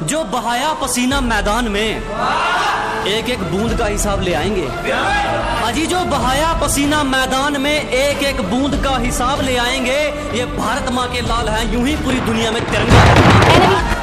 जो बहाया पसीना मैदान में एक एक बूंद का हिसाब ले आएंगे। अजी जो बहाया पसीना मैदान में एक एक बूंद का हिसाब ले आएंगे। ये भारत माँ के लाल हैं, यूं ही पूरी दुनिया में तिरंगा।